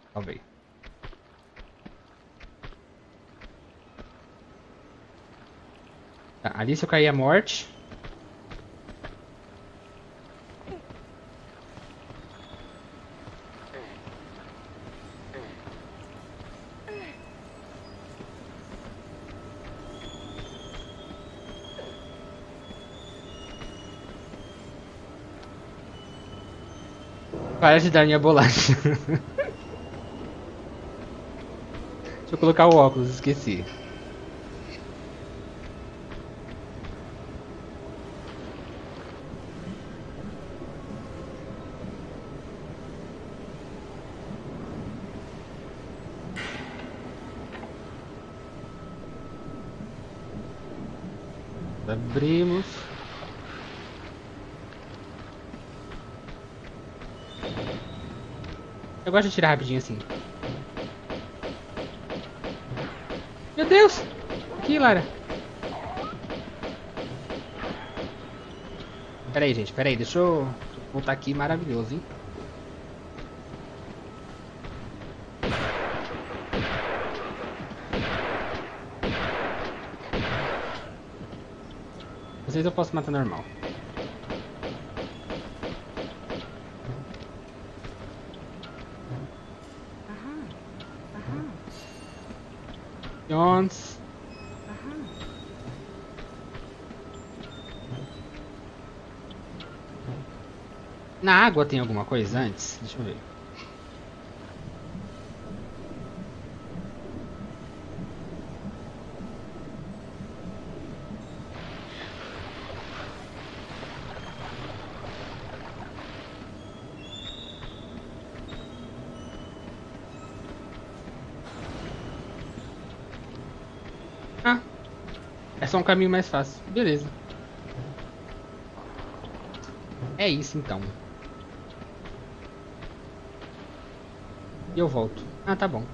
Salvei. Tá, ali se eu cair a morte. Parece dar minha bolacha. Deixa eu colocar o óculos, esqueci. Abrimos. Eu gosto de tirar rapidinho assim. Meu Deus! Aqui, Lara. Pera aí, gente. Pera aí. Deixa eu voltar aqui. Maravilhoso, hein? Vocês eu posso matar normal. Jones. Na água tem alguma coisa antes? Deixa eu ver. Ah, é só um caminho mais fácil. Beleza. É isso então. E eu volto. Ah, tá bom.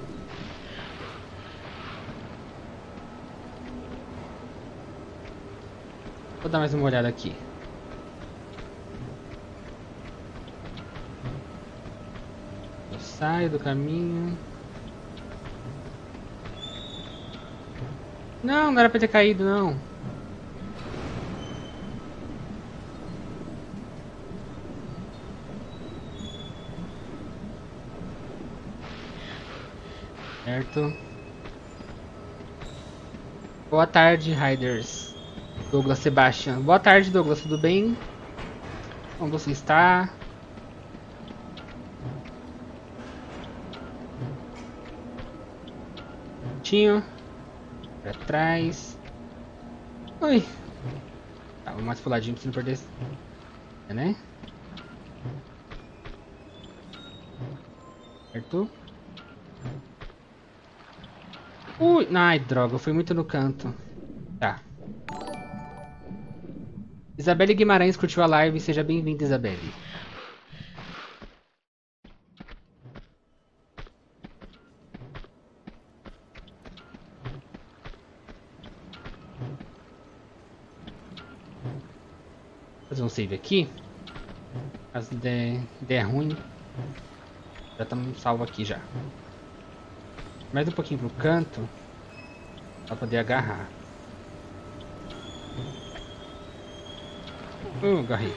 Vou dar mais uma olhada aqui. Eu saio do caminho. Não era pra ter caído, não. Certo. Boa tarde, Riders. Douglas Sebastian. Boa tarde, Douglas. Tudo bem? Como você está? Tinho. Pra trás. Oi. Tá, vamos mais pro ladinho pra você não perder. É, né? Certo. Ui, ai, droga, eu fui muito no canto. Tá. Isabelle Guimarães curtiu a live, seja bem-vinda, Isabelle. Vou fazer um save aqui. Caso der ruim. Já estamos salvo aqui já. Mais um pouquinho pro canto. Pra poder agarrar. Agarrei.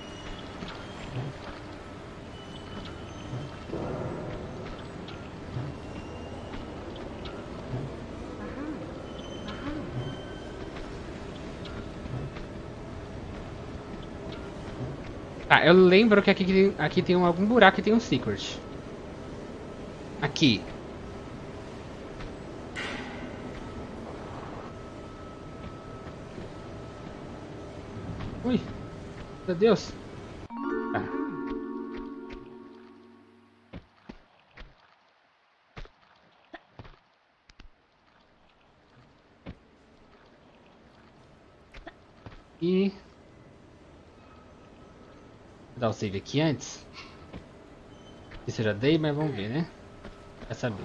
Tá, eu lembro que aqui tem algum buraco e tem um secret. Aqui. Ui. Meu Deus. Tá. E... Vou dar o save aqui antes. Isso eu já dei, mas vamos ver, né? Vai saber.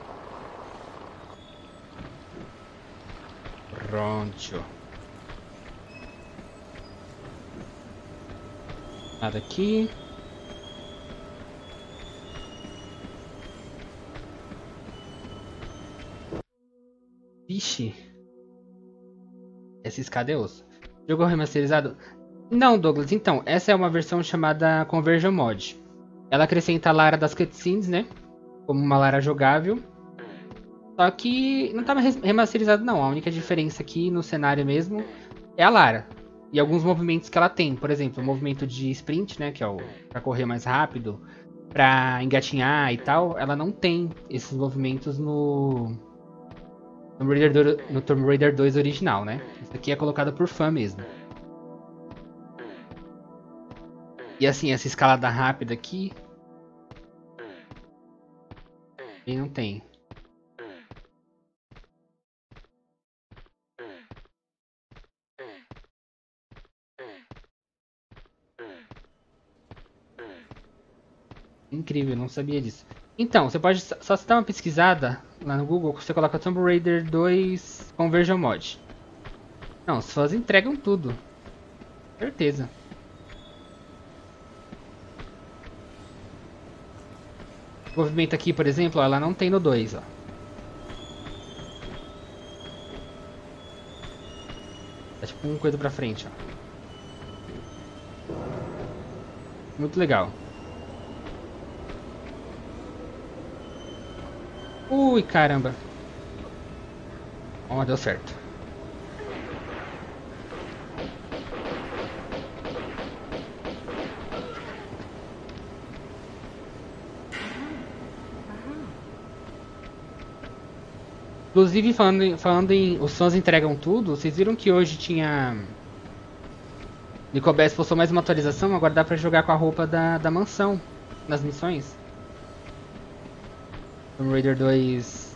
Pronto. Nada aqui. Ixi. Essa escada é osso. Jogo remasterizado? Não, Douglas. Então, essa é uma versão chamada Conversion Mod. Ela acrescenta a Lara das cutscenes, né? Como uma Lara jogável. Só que não estava remasterizado, não. A única diferença aqui no cenário mesmo é a Lara. E alguns movimentos que ela tem. Por exemplo, o movimento de sprint, né? Que é o pra correr mais rápido. Pra engatinhar e tal. Ela não tem esses movimentos no Tomb Raider 2 original, né? Isso aqui é colocado por fã mesmo. E assim, essa escalada rápida aqui... ele não tem. Incrível, não sabia disso. Então, você pode só dar uma pesquisada lá no Google, você coloca Tomb Raider 2 Conversion Mod. Não, os fãs entregam tudo. Certeza. O movimento aqui, por exemplo, ó, ela não tem no 2, ó. Tá tipo uma coisa pra frente, ó. Muito legal. Ui, caramba. Ó, deu certo. Inclusive, falando em os fãs entregam tudo, vocês viram que hoje tinha... Nicobés postou mais uma atualização, agora dá pra jogar com a roupa da mansão nas missões. Tomb Raider 2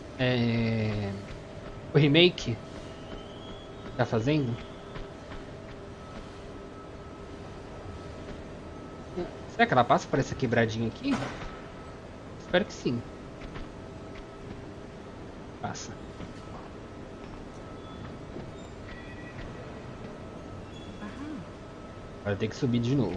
o remake tá fazendo. Será que ela passa por essa quebradinha aqui? Espero que sim. Passa. Agora tem que subir de novo.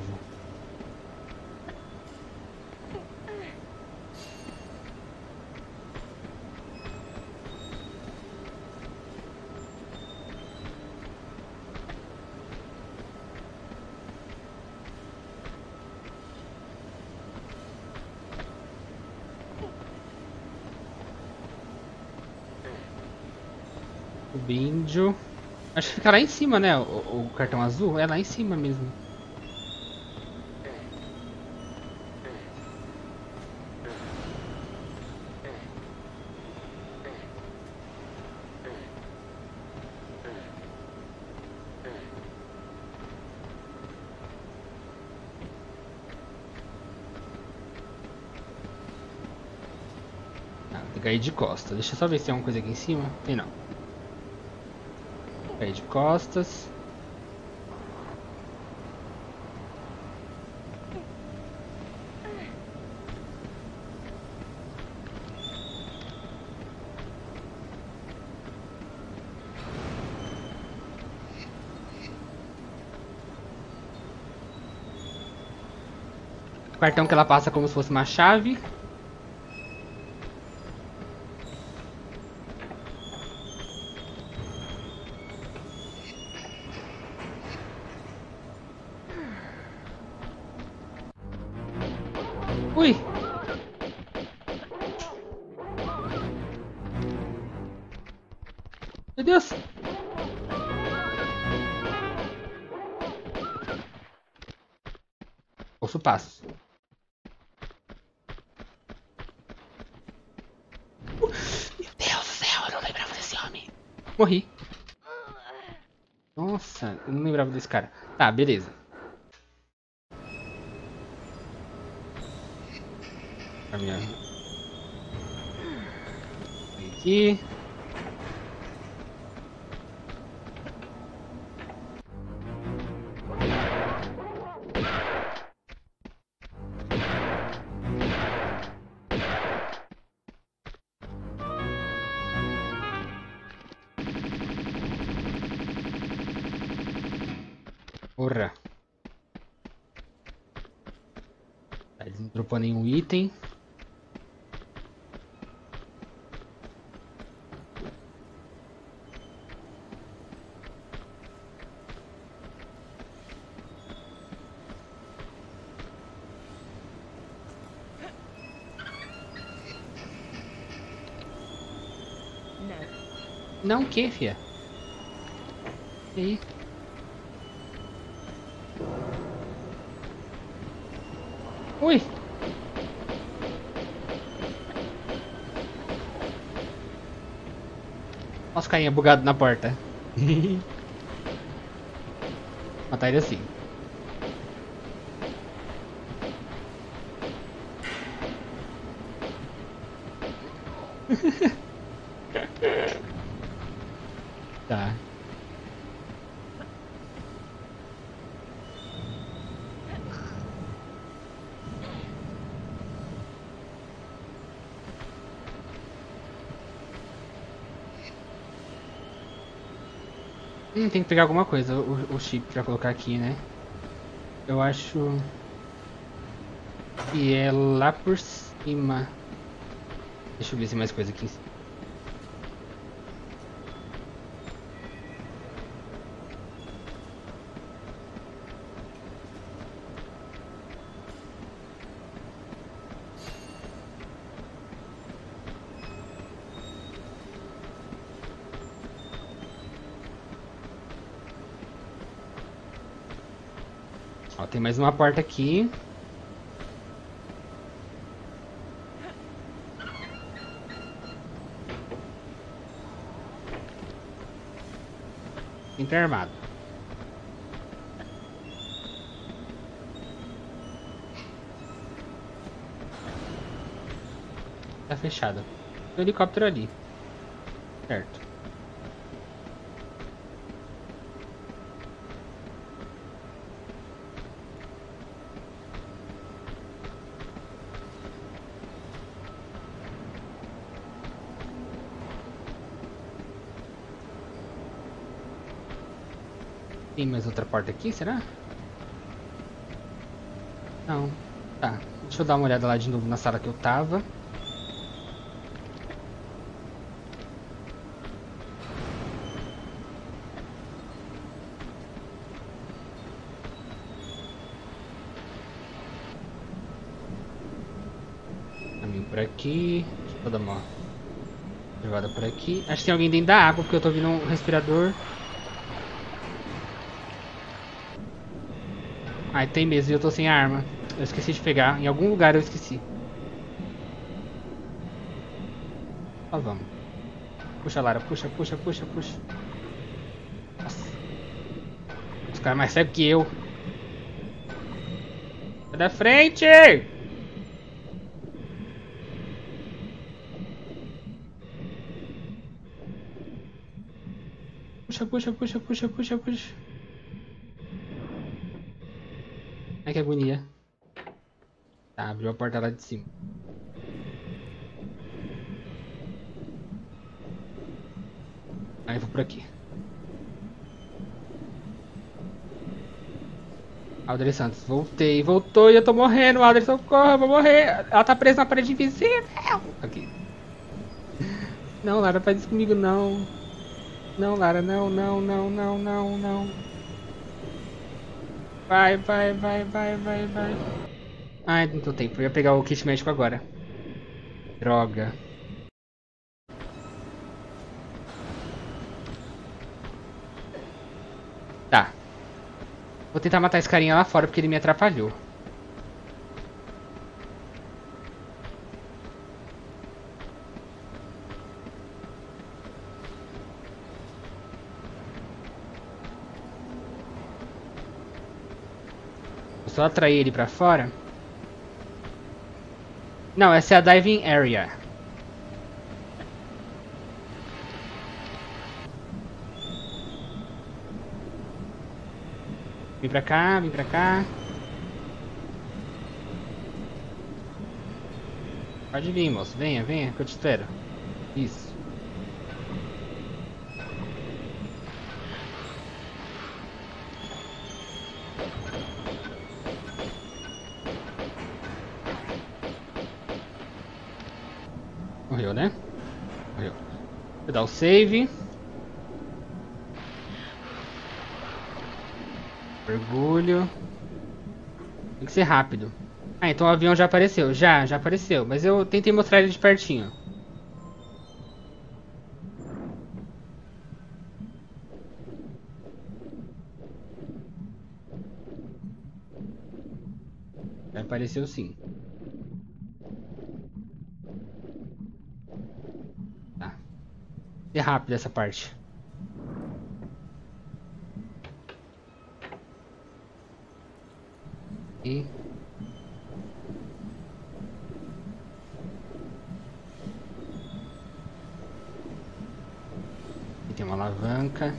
Subindo. Acho que fica lá em cima, né? O cartão azul é lá em cima mesmo. Ah, tem que cair de costas. Deixa eu só ver se tem alguma coisa aqui em cima. Tem não. Cair de costas. O cartão que ela passa como se fosse uma chave. Ui! Meu Deus! Ouço passos. Meu Deus do céu, eu não lembrava desse homem. Morri. Nossa, eu não lembrava desse cara. Tá, beleza. A minha... aqui. Porra. Tá, ele não dropou nenhum item. Não, o que, fia? E aí? Ui! Olha os carinha bugado na porta. Matar ele assim. Tá. Tem que pegar alguma coisa, o chip pra colocar aqui, né? Eu acho que é lá por cima. Deixa eu ver se tem mais coisa aqui em cima. Ó, tem mais uma porta aqui. Entra armado. Tá fechado. Tem um helicóptero ali. Certo. Tem mais outra porta aqui, será? Não. Tá. Deixa eu dar uma olhada lá de novo na sala que eu tava. Caminho por aqui. Deixa eu dar uma levada por aqui. Acho que tem alguém dentro da água, porque eu tô ouvindo um respirador. Ah, tem mesmo, e eu tô sem arma. Eu esqueci de pegar. Em algum lugar eu esqueci. Ó, vamos. Puxa, Lara. Puxa, puxa, puxa, puxa. Nossa. Os caras mais cegos que eu. Sai da frente! Puxa, puxa, puxa, puxa, puxa, puxa. Ai, que agonia. Tá, abriu a porta lá de cima. Aí eu vou por aqui. Alder Santos, voltei, voltou e eu tô morrendo, Alder, socorro, eu vou morrer. Ela tá presa na parede invisível. Aqui. Não, Lara, faz isso comigo, não. Não, Lara, não, não, não, não, não, não. Vai, vai, vai, vai, vai, vai. Ai, não tô tempo, eu ia pegar o kit médico agora. Droga. Tá. Vou tentar matar esse carinha lá fora porque ele me atrapalhou. Vou só atrair ele pra fora. Não, essa é a diving area. Vem pra cá, vem pra cá. Pode vir, moço. Venha, venha, que eu te espero. Isso. Morreu, né? Morreu. Vou dar o save. Orgulho. Tem que ser rápido. Ah, então o avião já apareceu. Já apareceu. Mas eu tentei mostrar ele de pertinho. Apareceu sim. Tá. É rápido essa parte. E... aqui tem uma alavanca.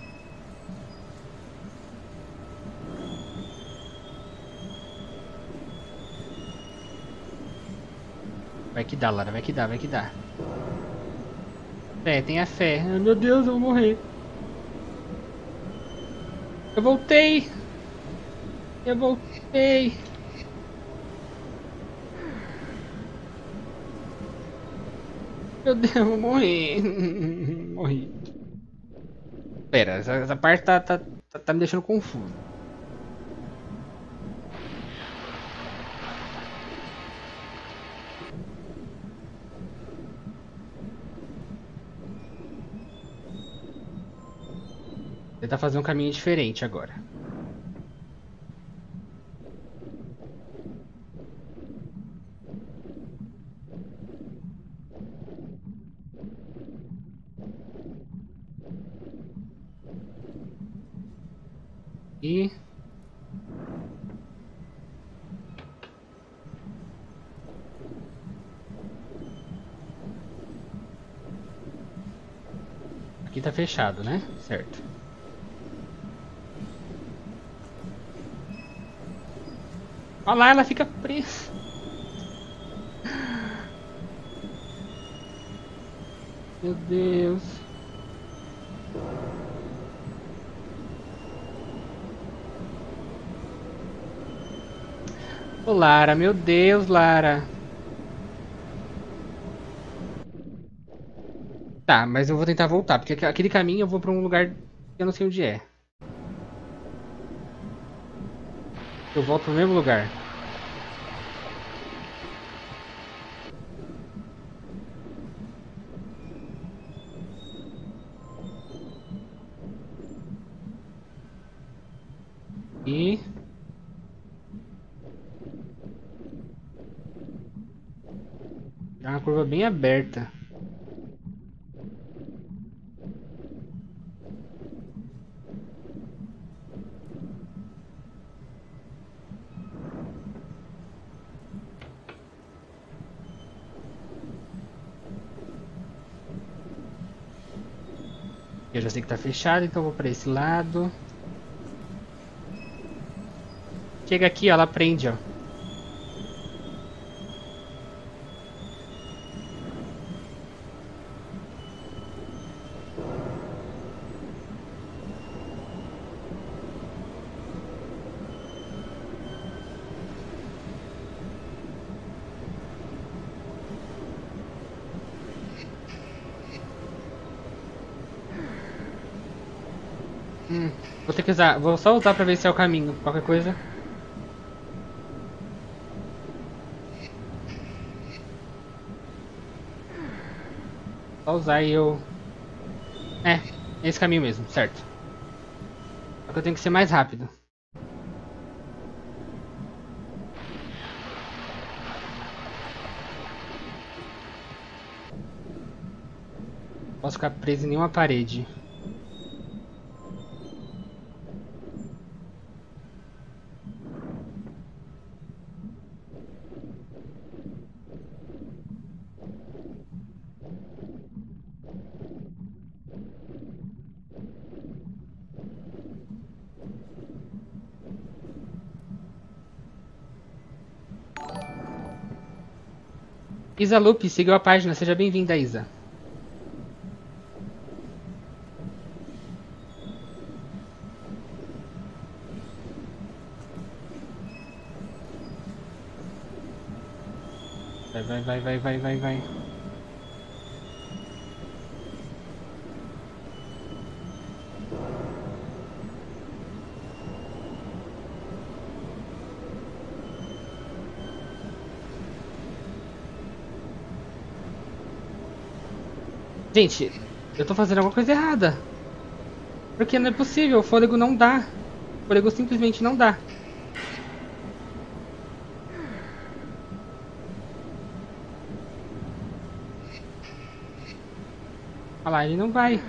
Vai que dá, Lara. Vai que dá, vai que dá. Fé, tenha fé. Ai, meu Deus, eu vou morrer. Eu voltei. Eu voltei. Meu Deus, eu vou morrer. Morri. Pera, essa parte tá me deixando confuso. Tentar fazer um caminho diferente agora. E... aqui tá fechado, né? Certo. Olha lá, ela fica presa. Meu Deus. Ô, Lara, meu Deus, Lara. Tá, mas eu vou tentar voltar, porque aquele caminho eu vou pra um lugar que eu não sei onde é. Eu volto pro mesmo lugar. E... é uma curva bem aberta. Eu já sei que tá fechado, então eu vou pra esse lado. Chega aqui, ó, ela prende, ó. Vou ter que usar, vou só usar pra ver se é o caminho. Qualquer coisa. Só usar e eu... é esse caminho mesmo, certo. Só que eu tenho que ser mais rápido. Não posso ficar preso em nenhuma parede. Isa Lupe, seguiu a página. Seja bem-vinda, Isa. Vai. Gente, eu tô fazendo alguma coisa errada. Porque não é possível, o fôlego não dá. O fôlego simplesmente não dá. Olha lá, ele não vai.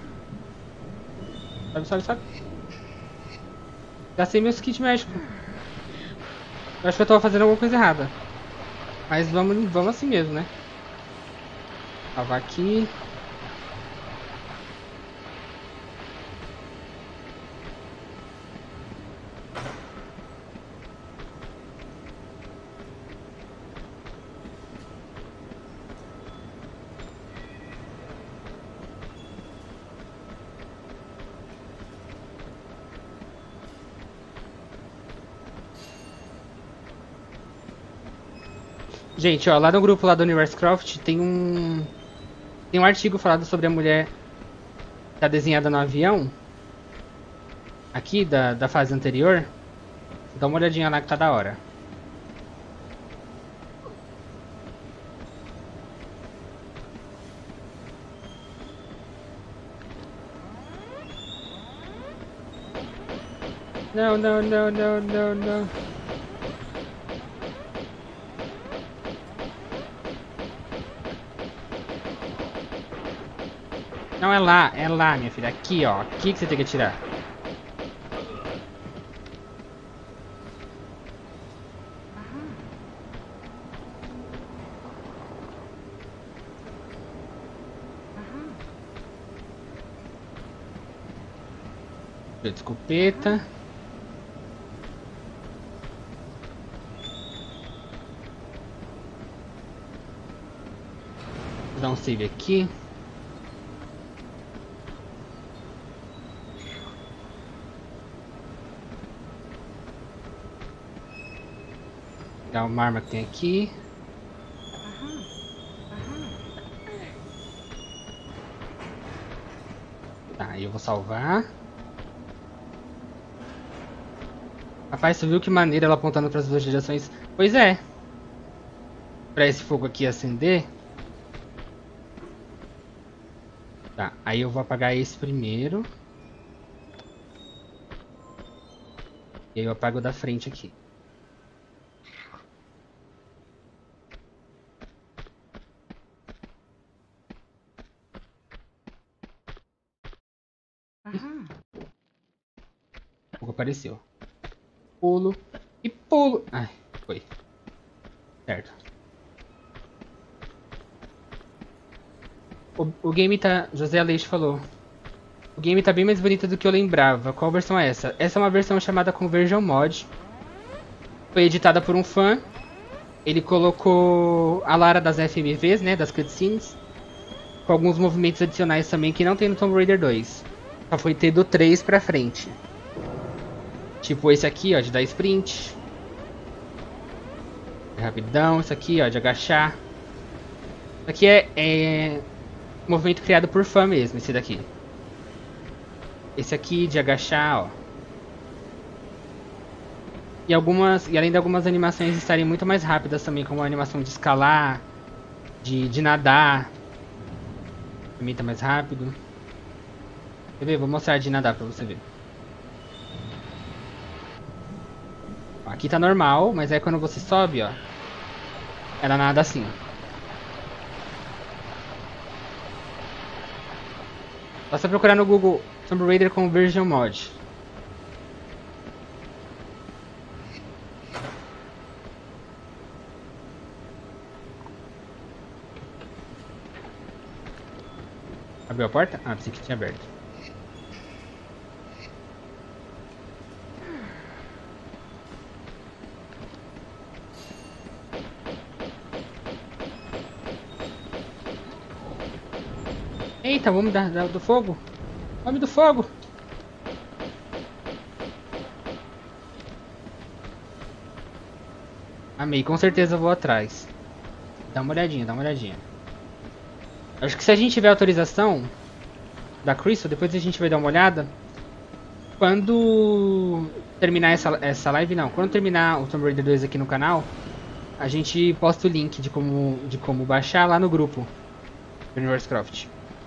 Sobe, sobe, sobe. Gastei meus kits médicos. Eu acho que eu tava fazendo alguma coisa errada. Mas vamos assim mesmo, né? Salvar aqui. Gente, ó, lá no grupo lá do Universecraft tem um artigo falado sobre a mulher que tá desenhada no avião. Aqui, da fase anterior. Dá uma olhadinha lá que tá da hora. Não, não, não, não, não, não. Não, é lá, minha filha. Aqui, ó. Aqui que você tem que atirar. Escopeta. Vou dar um save aqui. Pegar uma arma que tem aqui. Tá, aí eu vou salvar. Rapaz, você viu que maneira ela apontando para as duas direções? Pois é. Pra esse fogo aqui acender. Tá, aí eu vou apagar esse primeiro. E aí eu apago o da frente aqui. O fogo apareceu. Pulo e pulo. Ai, foi. Certo. O game tá... José Aleixo falou. O game tá bem mais bonito do que eu lembrava. Qual versão é essa? Essa é uma versão chamada Conversion Mod. Foi editada por um fã. Ele colocou a Lara das FMVs, né? Das cutscenes. Com alguns movimentos adicionais também que não tem no Tomb Raider 2. Só foi ter do 3 pra frente. Tipo esse aqui, ó, de dar sprint. Rapidão, isso aqui, ó, de agachar. Isso aqui é movimento criado por fã mesmo, esse daqui. Esse aqui de agachar, ó. E além de algumas animações estarem muito mais rápidas também, como a animação de escalar, de nadar. Também tá mais rápido. Quer ver? Vou mostrar de nadar pra você ver. Aqui tá normal, mas aí quando você sobe, ó, ela nada assim. Basta procurar no Google Tomb Raider Conversion Mod. Abriu a porta? Ah, pensei que tinha aberto. Eita, vamos dar do fogo. Homem do fogo. Amei, com certeza eu vou atrás. Dá uma olhadinha, dá uma olhadinha. Acho que se a gente tiver autorização da Crystal, depois a gente vai dar uma olhada. Quando terminar essa live, não. Quando terminar o Tomb Raider 2 aqui no canal, a gente posta o link de como baixar lá no grupo do Universecraft.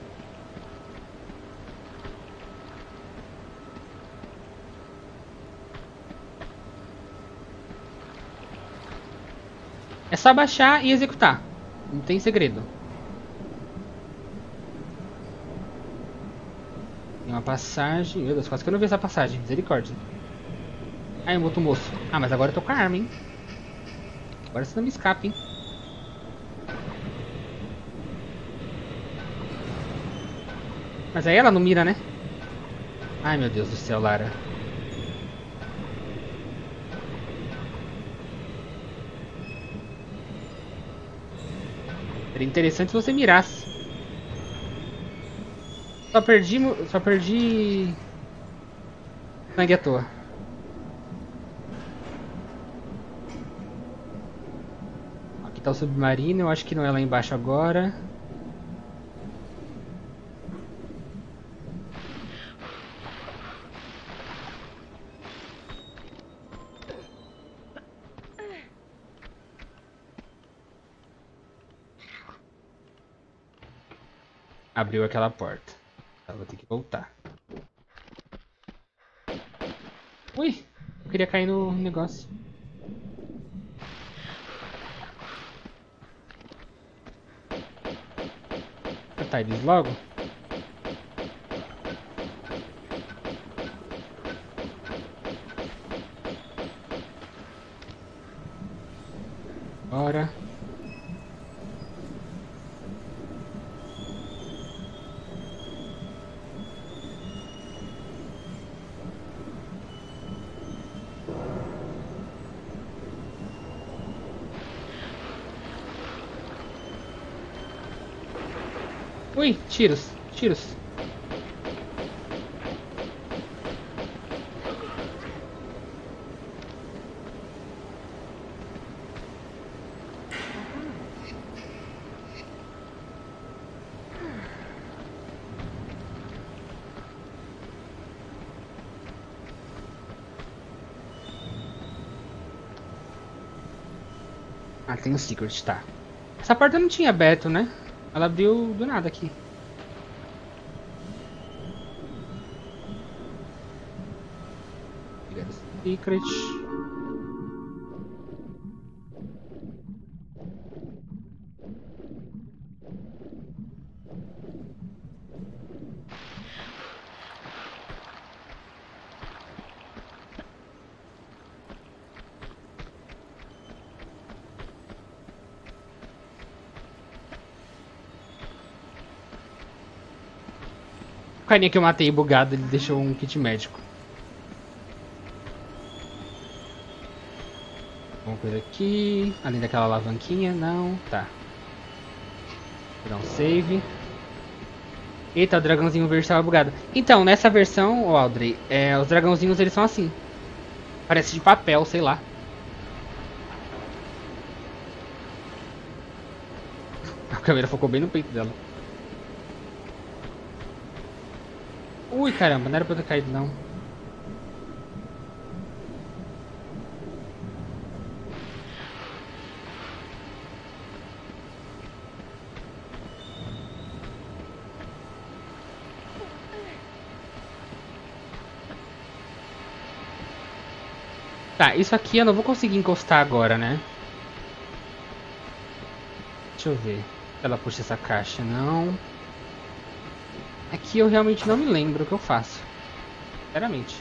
É só baixar e executar. Não tem segredo. uma passagem. Meu Deus, quase que eu não vi essa passagem. Misericórdia. Aí, um outro moço. Ah, mas agora eu tô com a arma, hein? Agora você não me escapa, hein? Mas aí ela não mira, né? Ai, meu Deus do céu, Lara. Seria interessante se você mirasse. Só perdi sangue à toa. Aqui tá o submarino, eu acho que não é lá embaixo agora. Abriu aquela porta. Tá, vou ter que voltar. Ui, eu queria cair no negócio. Matar eles logo. Bora. Ui, tiros, tiros. Ah, tem um secret, tá. Essa porta não tinha aberto, né? Ela abriu do nada aqui. Pegar esse secret. O carinha que eu matei bugado, ele deixou um kit médico. Alguma coisa aqui. Além daquela alavanquinha, não. Tá. Vou dar um save. Eita, o dragãozinho verde estava bugado. Então, nessa versão, ô Audrey, os dragãozinhos eles são assim. Parece de papel, sei lá. A câmera focou bem no peito dela. Ui, caramba, não era pra eu ter caído, não. Tá, isso aqui eu não vou conseguir encostar agora, né? Deixa eu ver. Ela puxa essa caixa, não. Aqui eu realmente não me lembro o que eu faço. Sinceramente.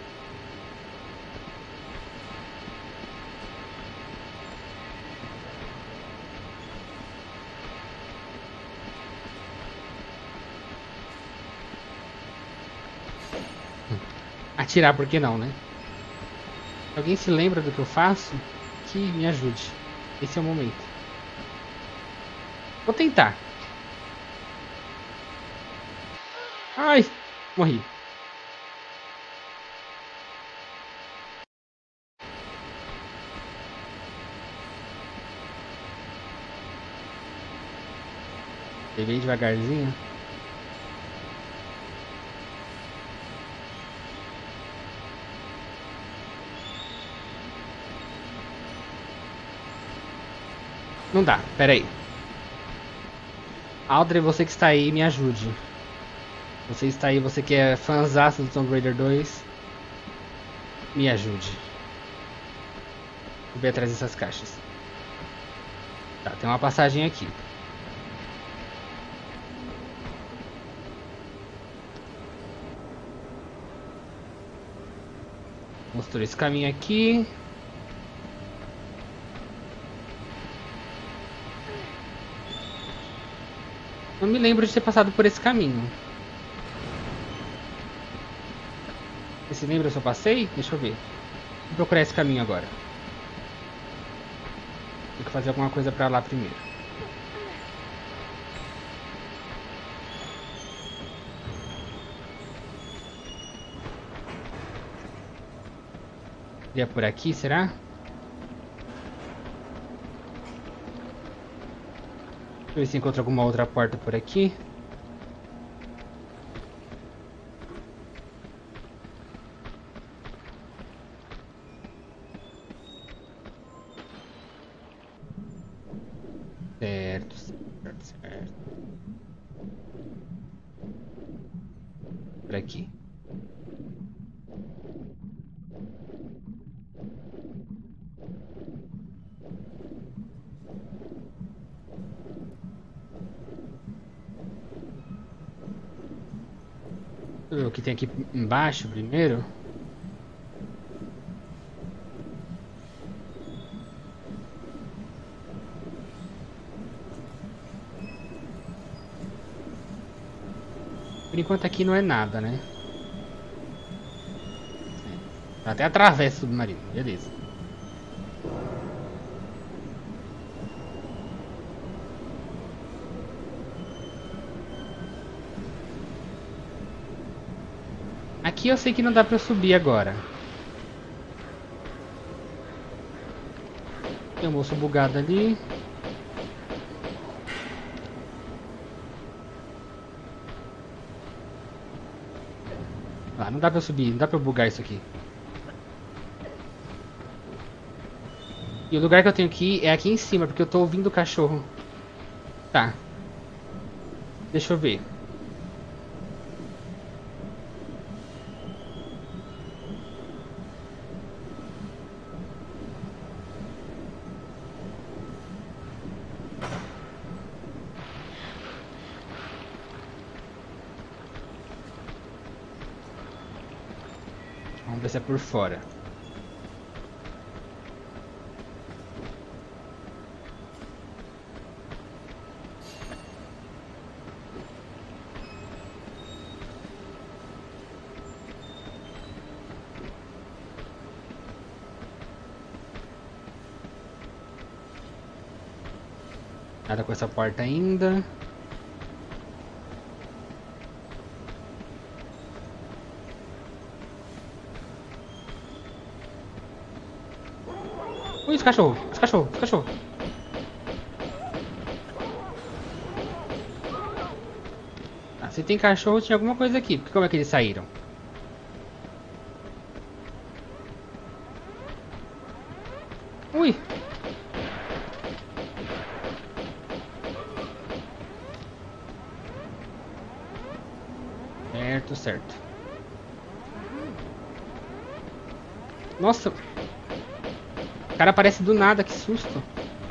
Atirar, por que não, né? Se alguém se lembra do que eu faço, que me ajude. Esse é o momento. Vou tentar. Ai, morri. Bem devagarzinho. Não dá, pera aí. Audrey, você que está aí, me ajude. Você está aí, você que é fãzaço do Tomb Raider 2. Me ajude. Vou ver atrás dessas caixas. Tá, tem uma passagem aqui. Mostrou esse caminho aqui. Não me lembro de ter passado por esse caminho. Você se lembra se eu passei? Deixa eu ver. Vou procurar esse caminho agora. Tem que fazer alguma coisa pra lá primeiro. Seria por aqui, será? Deixa eu ver se encontro alguma outra porta por aqui. Certo, certo, certo. Por aqui. Deixa eu ver o que tem aqui embaixo primeiro. Por enquanto aqui não é nada, né? Até atravessa o submarino, beleza. Aqui eu sei que não dá pra eu subir agora. Tem um moço bugado ali. Ah, não dá pra eu subir, não dá pra eu bugar isso aqui. E o lugar que eu tenho que ir é aqui em cima, porque eu tô ouvindo o cachorro. Tá. Deixa eu ver. Vamos ver se é por fora. Nada com essa porta ainda. Ui, esse cachorro, esse cachorro, esse cachorro. Ah, se tem cachorro, tinha alguma coisa aqui. Porque como é que eles saíram? Ui! Certo, certo. Nossa! O cara aparece do nada, que susto.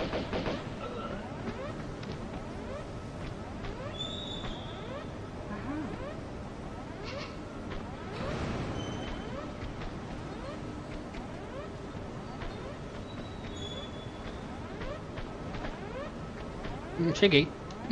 Cheguei.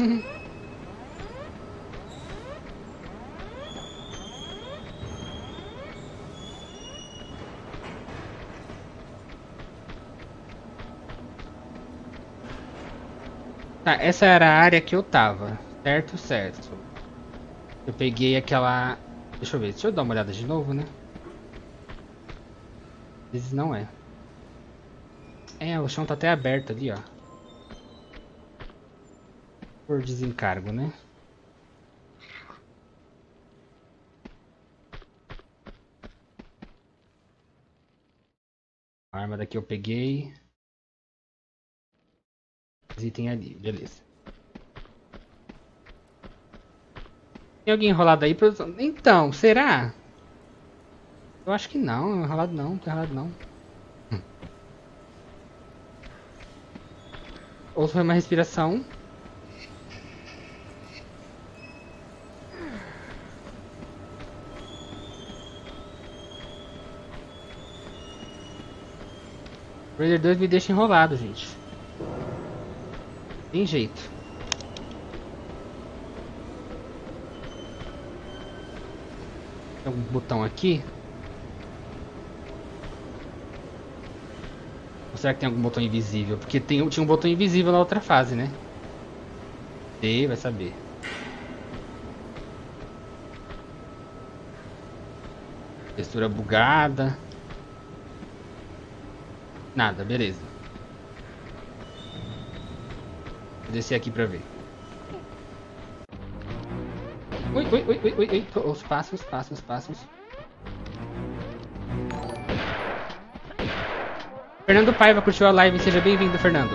Tá, essa era a área que eu tava. Certo, certo. Eu peguei aquela... Deixa eu ver, deixa eu dar uma olhada de novo, né? Às vezes não é. É, o chão tá até aberto ali, ó. Por desencargo, né? A arma daqui eu peguei. Os itens ali, beleza. Tem alguém enrolado aí? Então, será? Eu acho que não, enrolado não, não tem enrolado não. Ou foi uma respiração. Raider 2 me deixa enrolado, gente. Tem jeito. Tem um botão aqui. Ou será que tem algum botão invisível? Porque tinha um botão invisível na outra fase, né? Sei, vai saber. Textura bugada. Nada, beleza. Vou descer aqui pra ver. Ui, ui, ui, ui, ui, ui. Os passos, passos, passos. Fernando Paiva curtiu a live, seja bem-vindo, Fernando.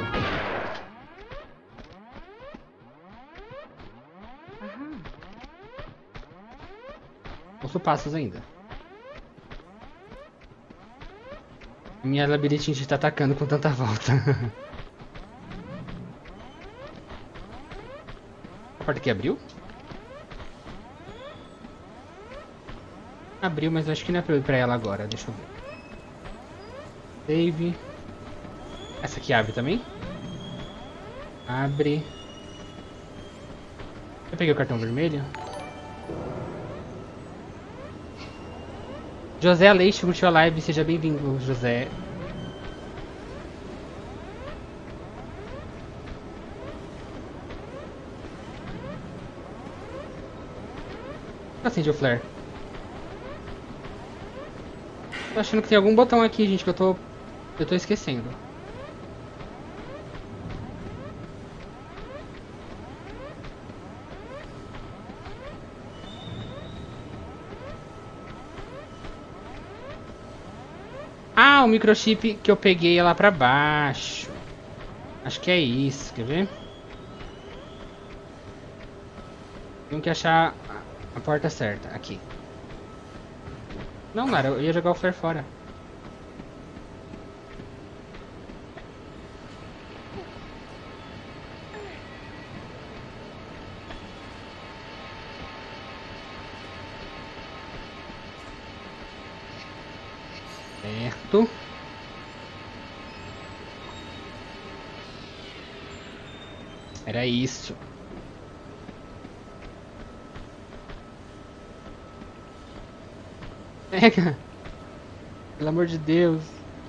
Ouço passos ainda. Minha labirintite tá atacando com tanta volta. A porta aqui abriu? Abriu, mas eu acho que não é pra eu ir pra ela agora. Deixa eu ver. Save. Essa aqui abre também? Abre. Eu peguei o cartão vermelho. José Aleixo curtiu a live, seja bem-vindo, José. Acende o flare. Tô achando que tem algum botão aqui, gente, que eu tô esquecendo. Ah, o microchip que eu peguei é lá pra baixo. Acho que é isso, quer ver? Tenho que achar a porta certa, aqui. Não, Lara, eu ia jogar o flare fora. Certo. Era isso. Pega. Pelo amor de Deus.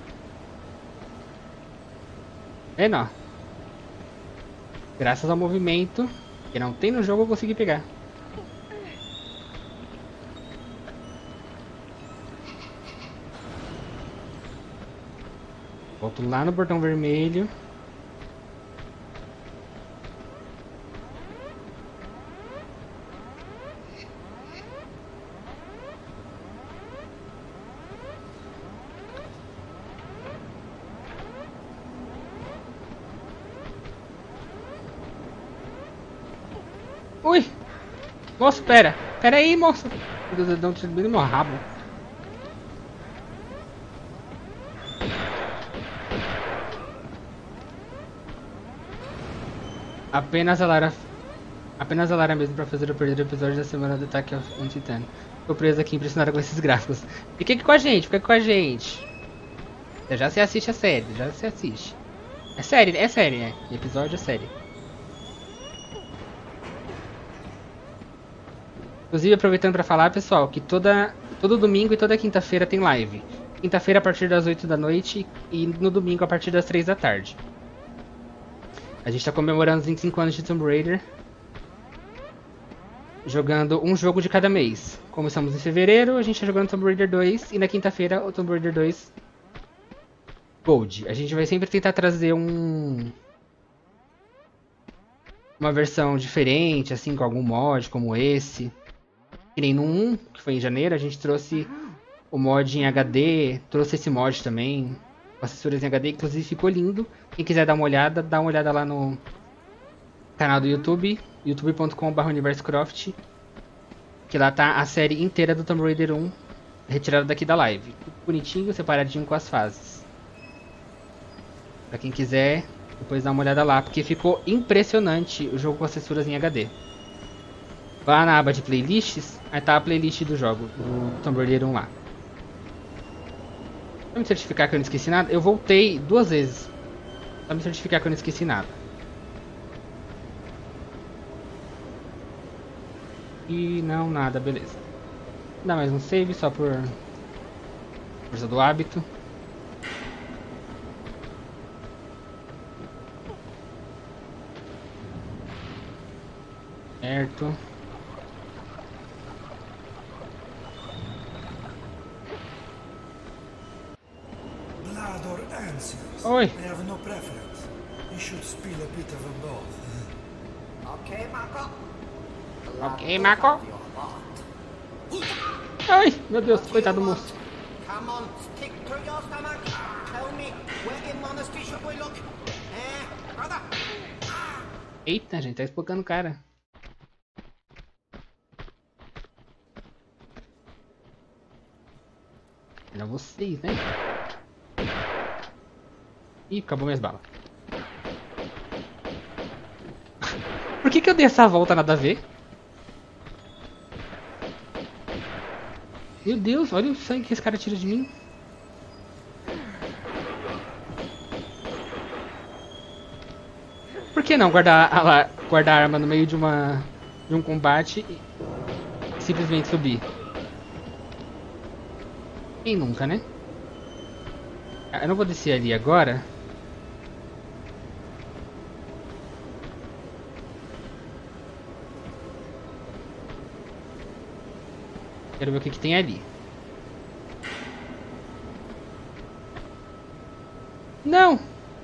É, não. Graças ao movimento que não tem no jogo, eu consegui pegar. Volto lá no botão vermelho. Ui! Moço, pera! Pera aí, moço! Meu Deus, dá um tiro bem no meu rabo. Apenas a Lara mesmo pra fazer eu perder o episódio da semana do Attack on Titan. Tô preso aqui impressionado com esses gráficos. Fica aqui com a gente, fica aqui com a gente. Já se assiste a série, já se assiste. É série, né? Episódio é série. Inclusive, aproveitando pra falar, pessoal, que todo domingo e toda quinta-feira tem live. Quinta-feira a partir das 8 da noite e no domingo a partir das 3 da tarde. A gente tá comemorando os 25 anos de Tomb Raider. Jogando um jogo de cada mês. Como estamos em fevereiro, a gente tá jogando Tomb Raider 2 e na quinta-feira o Tomb Raider 2 Gold. A gente vai sempre tentar trazer uma versão diferente, assim, com algum mod como esse. Que nem no 1, que foi em janeiro, a gente trouxe o mod em HD, trouxe esse mod também, com as texturas em HD, inclusive ficou lindo. Quem quiser dar uma olhada, dá uma olhada lá no canal do YouTube, youtube.com/universocroft, que lá tá a série inteira do Tomb Raider 1, retirada daqui da live. Tudo bonitinho, separadinho com as fases. Pra quem quiser, depois dá uma olhada lá, porque ficou impressionante o jogo com as texturas em HD. Lá na aba de playlists, aí tá a playlist do jogo, do Tomb Raider 1 lá. Pra me certificar que eu não esqueci nada, eu voltei 2 vezes. Pra me certificar que eu não esqueci nada. E não, nada, beleza. Dá mais um save só por força do hábito. Certo. Blood or answers? Oi. I have no preference. You should spill a bit of them both. Okay, Mako. Ok, Mako. Ai, meu Deus, coitado do moço. Come on, stick to your stomach. Tell me, where in monastery should we look? Brother? Eita, gente, tá espocando o cara. Era vocês, né? Ih, acabou minhas balas. Por que eu dei essa volta nada a ver? Meu Deus, olha o sangue que esse cara tira de mim. Por que não guardar a arma no meio de um combate e simplesmente subir? Quem nunca, né? Eu não vou descer ali agora. Quero ver o que tem ali. Não!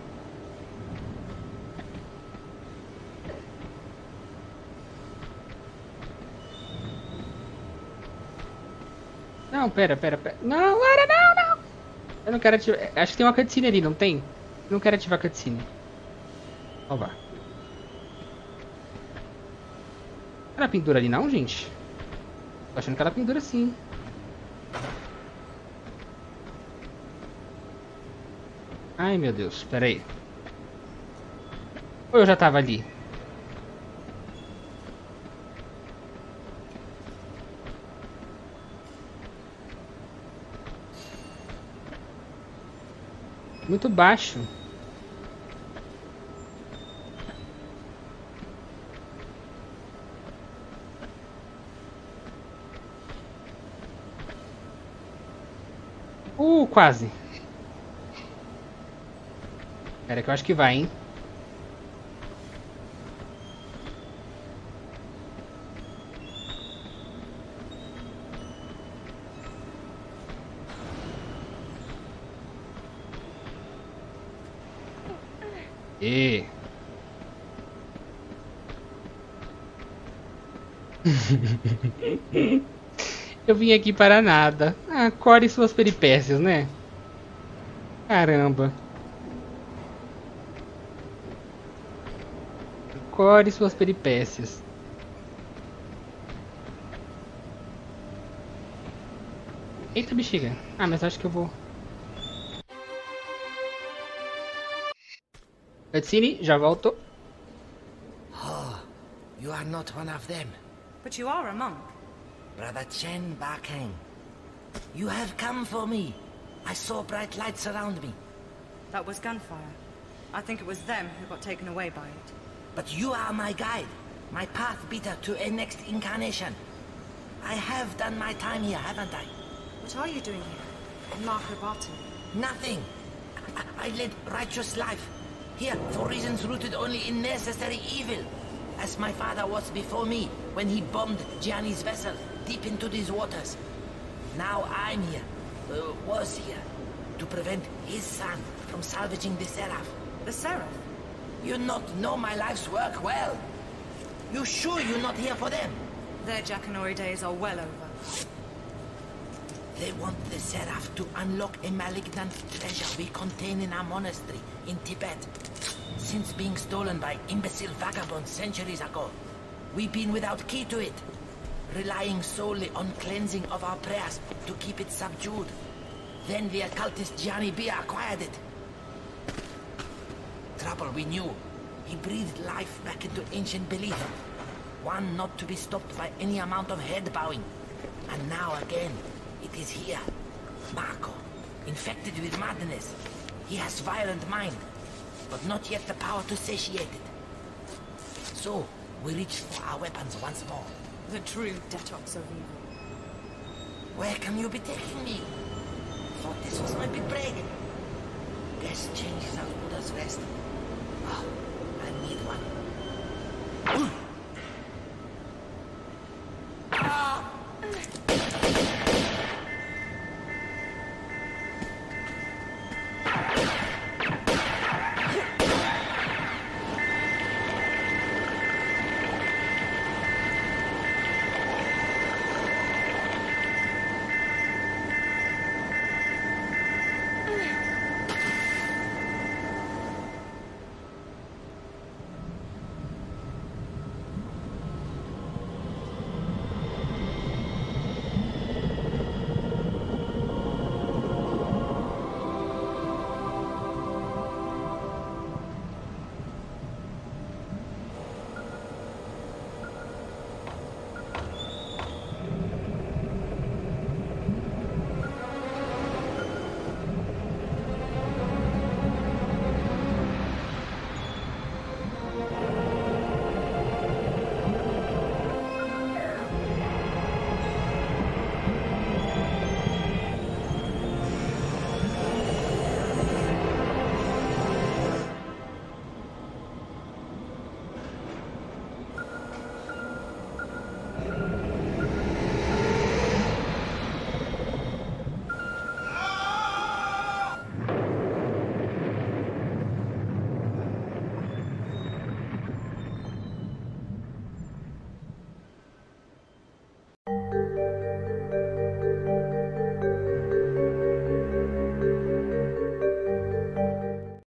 Não, pera. Não, Lara, não! Eu não quero ativar. Acho que tem uma cutscene ali, não tem? Eu não quero ativar a cutscene. Salvar. Ela pendura ali não, gente? Tô achando que ela pendura sim. Ai, meu Deus, pera aí. Ou eu já tava ali? Muito baixo. Quase. Pera que eu acho que vai, hein? E eu vim aqui para nada. Ah, core suas peripécias, né? Caramba. Core suas peripécias. Eita, bexiga. Ah, mas acho que eu vou. Cutscene, já volto. Oh, you are not one of them. But you are a monk. Brother Chen Bakeng. You have come for me. I saw bright lights around me. That was gunfire. I think it was them who got taken away by it. But you are my guide, my path beater to a next incarnation. I have done my time here, haven't I? What are you doing here? In Marco Barton? Nothing. I led righteous life. Here, for reasons rooted only in necessary evil. As my father was before me, when he bombed Gianni's vessel deep into these waters. Now I'm here, was here, to prevent his son from salvaging the Seraph. The Seraph? You not know my life's work well. You sure you're not here for them? Their Jackanory days are well over. They want the Seraph to unlock a malignant treasure we contain in our monastery in Tibet. Since being stolen by imbecile vagabonds centuries ago, we've been without key to it, relying solely on cleansing of our prayers to keep it subdued. Then the occultist Gianni Bia acquired it. Trouble we knew. He breathed life back into ancient belief. One not to be stopped by any amount of head bowing. And now again, it is here. Marco, infected with madness. He has violent mind, but not yet the power to satiate it. So, we reached for our weapons once more. The true detox of evil. Where can you be taking me? Thought this was my big break. Guess change is as good as rest. Ah,